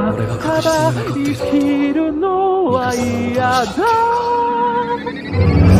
俺が確実に残ってる。 生きるのは嫌だ。